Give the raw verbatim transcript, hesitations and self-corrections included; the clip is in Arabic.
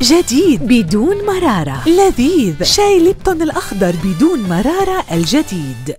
جديد بدون مرارة، لذيذ. شاي ليبتون الأخضر بدون مرارة الجديد.